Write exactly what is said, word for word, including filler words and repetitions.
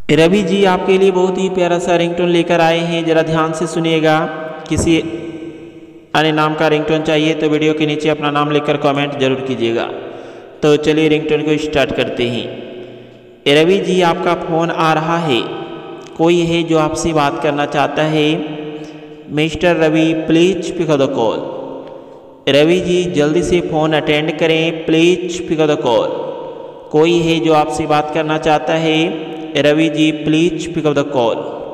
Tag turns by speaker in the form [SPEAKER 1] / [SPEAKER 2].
[SPEAKER 1] रवि जी आपके लिए बहुत ही प्यारा सा रिंगटोन लेकर आए हैं, ज़रा ध्यान से सुनिएगा। किसी अन्य नाम का रिंगटोन चाहिए तो वीडियो के नीचे अपना नाम लिखकर कमेंट जरूर कीजिएगा। तो चलिए रिंगटोन को स्टार्ट करते हैं। रवि जी आपका फ़ोन आ रहा है, कोई है जो आपसे बात करना चाहता है। Mister Ravi please pick the call. Ravi ji जल्दी से फ़ोन अटेंड करें, प्लीज पिक द कॉल। कोई है जो आपसे बात करना चाहता है। Ravi ji please pick up the call.